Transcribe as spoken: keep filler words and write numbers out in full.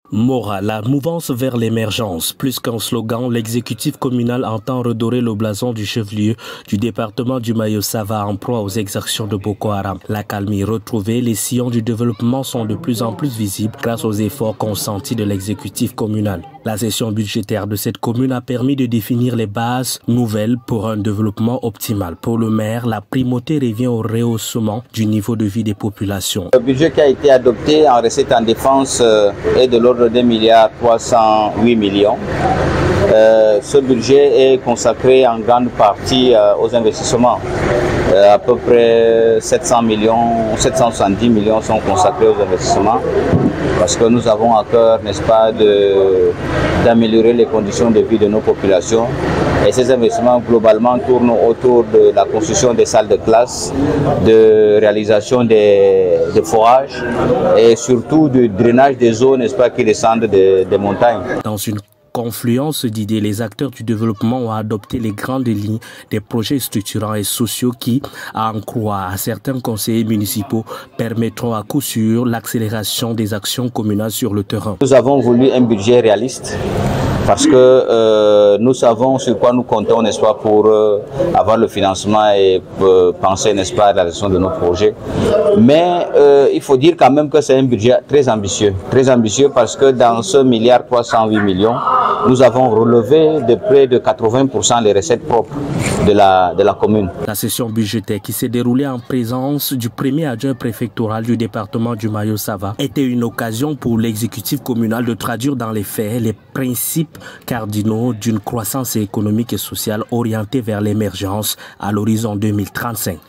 Mora, la mouvance vers l'émergence. Plus qu'un slogan, l'exécutif communal entend redorer le blason du chef-lieu du département du Mayo-Sava en proie aux exactions de Boko Haram. La calmie retrouvée, les sillons du développement sont de plus en plus visibles grâce aux efforts consentis de l'exécutif communal. La session budgétaire de cette commune a permis de définir les bases nouvelles pour un développement optimal. Pour le maire, la primauté revient au rehaussement du niveau de vie des populations. Le budget qui a été adopté en recette en défense est de l'ordre de deux milliards trois cent huit millions. Euh, ce budget est consacré en grande partie euh, aux investissements. Euh, à peu près sept cents millions, sept cent soixante-dix millions sont consacrés aux investissements parce que nous avons à cœur, n'est-ce pas, d'améliorer les conditions de vie de nos populations. Et ces investissements globalement tournent autour de la construction des salles de classe, de réalisation des, des forages et surtout du drainage des eaux, n'est-ce pas, qui descendent des, des montagnes. Dans une confluence d'idées, les acteurs du développement ont adopté les grandes lignes des projets structurants et sociaux qui, à en croire à certains conseillers municipaux, permettront à coup sûr l'accélération des actions communales sur le terrain. Nous avons voulu un budget réaliste parce que euh, nous savons sur quoi nous comptons, n'est-ce pas, pour euh, avoir le financement et euh, penser, n'est-ce pas, à la gestion de nos projets. Mais euh, il faut dire quand même que c'est un budget très ambitieux. Très ambitieux parce que dans ce milliard trois cent huit millions, nous avons relevé de près de quatre-vingts pour cent les recettes propres de la, de la commune. La session budgétaire qui s'est déroulée en présence du premier adjoint préfectoral du département du Mayo-Sava était une occasion pour l'exécutif communal de traduire dans les faits les principes cardinaux d'une croissance économique et sociale orientée vers l'émergence à l'horizon deux mille trente-cinq.